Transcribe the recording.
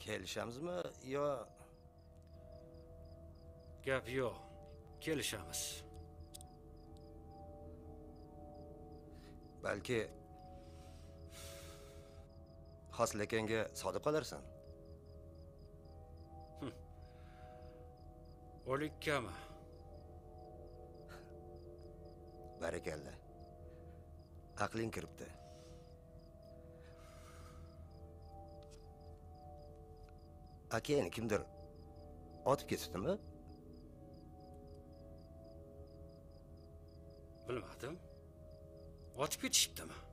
kelishamizmi yo Gap yo'q. Kelishamiz. balki Hosilakangga sodiq qolarsan? O'likkami? Barakalla. Aqling kiribdi. Akang kimdir otib ketibdimi? Bilmadim. Otib ketishibdimi?